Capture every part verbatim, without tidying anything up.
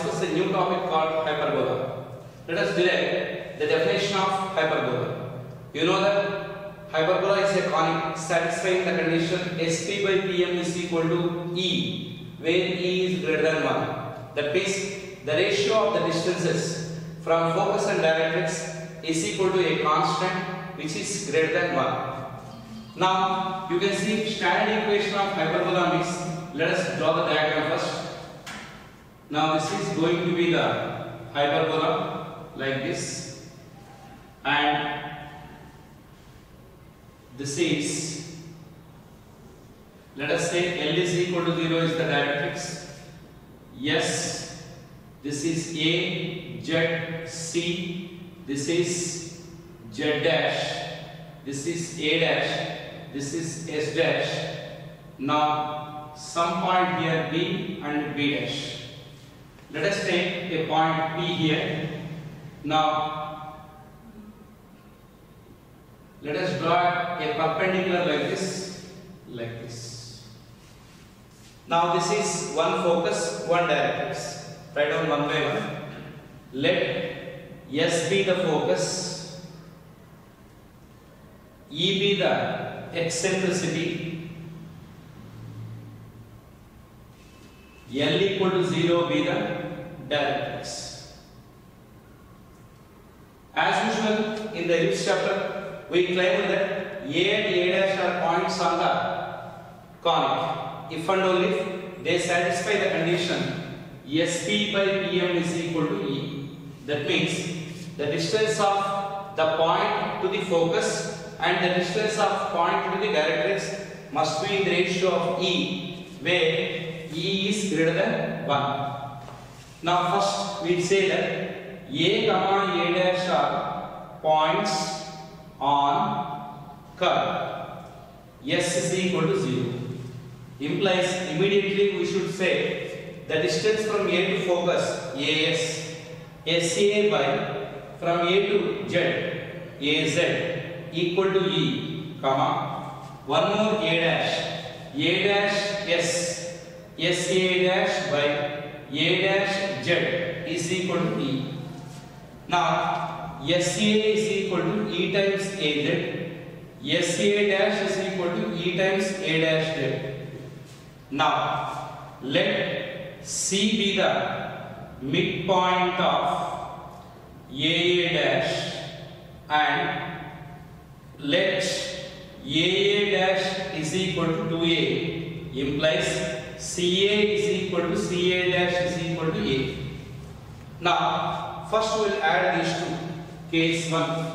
discuss a new topic called hyperbola. Let us derive the definition of hyperbola. You know that hyperbola is a conic satisfying the condition S P by P M is equal to E, where E is greater than one. That means the ratio of the distances from focus and directrix is equal to a constant which is greater than one. Now you can see standard equation of hyperbola means. Let us draw the diagram first. Now this is going to be the hyperbola like this, and this is, let us say L is equal to zero is the directrix. Yes, this is A, Z, C, this is Z dash, this is A dash, this is S dash. Now some point here B and B dash. Let us take a point P here. Now let us draw a perpendicular like this, like this. Now this is one focus, one directrix. Write down one by one. Let S be the focus, E be the eccentricity, L equal to zero be the directrix. As usual in the ellipse chapter, we claimed that A and A dash are points on the conic if and only if they satisfy the condition S P by P M is equal to E. That means the distance of the point to the focus and the distance of point to the directrix must be in the ratio of E, where E is greater than one. Now first we say that A comma A dash are points on curve. S is equal to zero. Implies immediately we should say the distance from A to focus A S, S A by from A to Z, A Z equal to E, comma one more A dash, A dash S, S A dash by A dash Z is equal to E. Now S A is equal to E times A Z, S A dash is equal to E times A dash Z. Now let C be the midpoint of A A dash, and let A A dash is equal to two A, implies C A is equal to C A dash is equal to A. Now first we will add these two. Case one,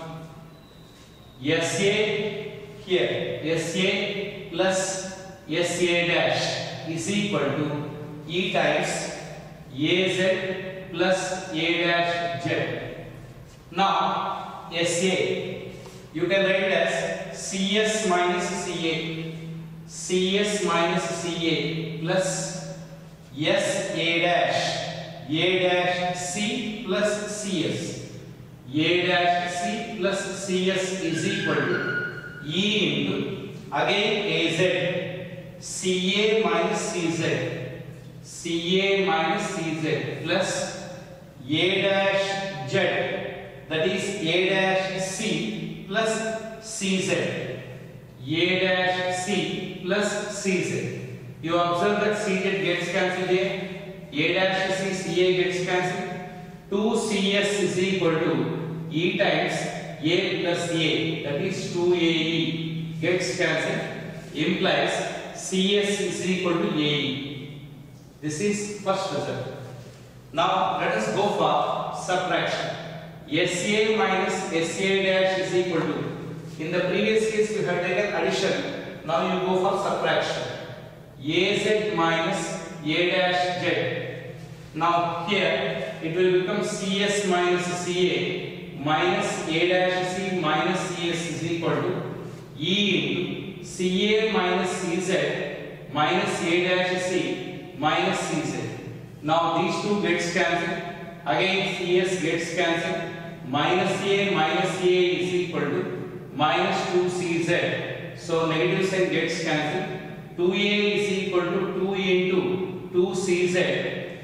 S A here, S A plus S A dash is equal to E times A Z plus A dash Z. Now S A you can write it as C S minus C A, C S minus C A plus S A dash, A dash C plus C S, A dash C plus C S is equal to E into again A Z, C A minus C Z, C A minus C Z plus A dash Z, that is A dash C plus C Z, A dash C plus C Z. You observe that C Z gets cancelled here, A dash C, C A gets cancelled. two C S is equal to E times A plus A, that is two A E gets cancelled, implies C S is equal to A E. This is first result. Now let us go for subtraction. S A minus S A dash is equal to, in the previous case we have taken addition, now you go for subtraction. A Z minus A dash Z. Now here it will become C S minus C A minus A dash C minus C S is equal to E into C A minus C Z minus A dash C minus C Z. Now these two gets cancelled. Again C S gets cancelled. Minus A minus A is equal to minus two C Z. So negative sign gets cancelled. two A is equal to two into two C Z.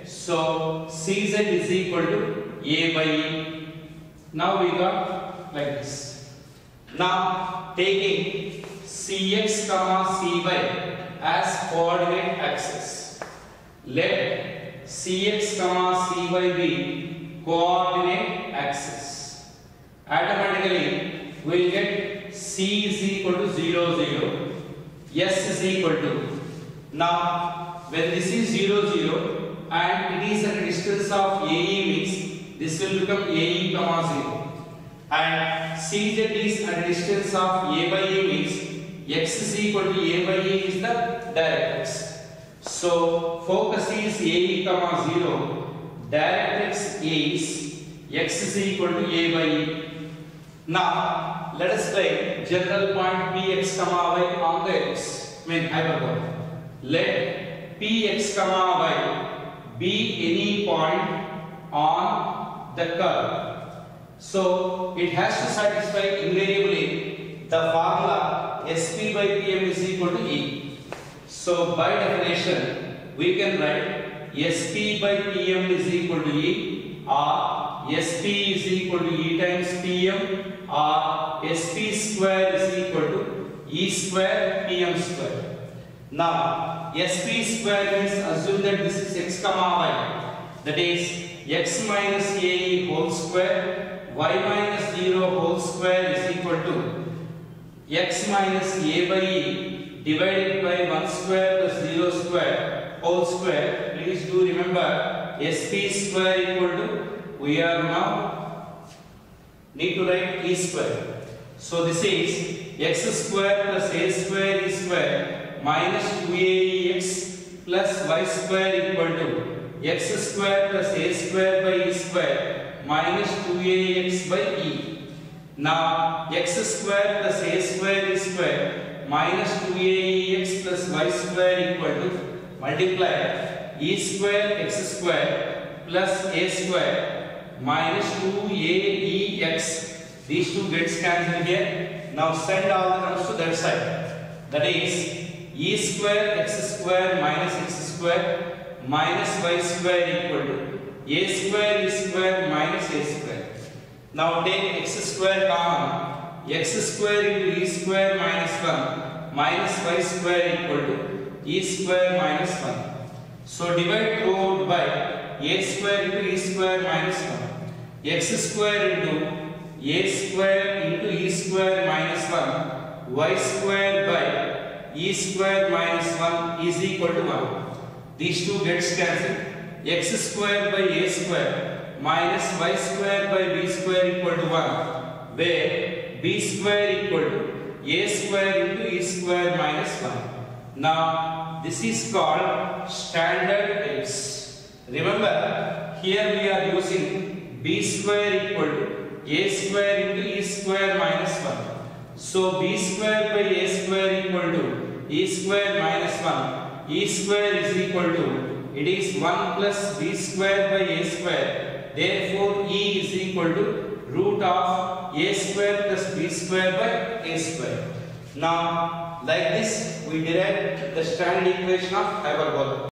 So C Z is equal to A by E. Now we got like this. Now taking C X comma C Y as coordinate axis. Let C X comma C Y be coordinate axis. Automatically we will get C is equal to zero, zero. S is equal to. Now when this is zero, zero and it is at a distance of A E means this will become A E comma zero. And C Z is at a distance of A by E means X is equal to A by E is the directrix. So focus is A E comma zero, directrix is X is equal to A by E. Now let us take general point P x comma y on the X, I mean hyperbola. Let P x comma y be any point on the curve. So it has to satisfy invariably the formula S P by P M is equal to E. So by definition we can write S P by P M is equal to E, or S P is equal to E times P M, or S P square is equal to E square P M square. Now S P square means assume that this is x comma y, that is x minus A E whole square, y minus zero whole square is equal to x minus A by E divided by one square plus zero square whole square. Please do remember S P square equal to, we are now need to write E square. So this is x square plus A square E square minus two A E x plus y square equal to x square plus A square by E square minus two A E x by E. Now x square plus A square E square minus two A E x plus y square equal to multiply E square x square plus A square minus two A E x. These two gets cancelled here. Now send all the terms to that side. That is E square x square minus x square minus y square equal to A square E square minus A square. Now take x square common. X square into E square minus one minus y square equal to E square minus one. So divide throughout by A square into E square minus one. X square into A square into E square minus one. Y square by E square minus one is equal to one. These two gets cancelled. X square by A square minus y square by B square equal to one, where B square equal to A square into E square minus one. Now this is called standard X. Remember here we are using B square equal to A square into E square minus one. So B square by A square equal to E square minus one. E square is equal to, it is one plus B square by A square. Therefore E is equal to root of A square plus B square by A square. Now like this we derive the standard equation of hyperbola.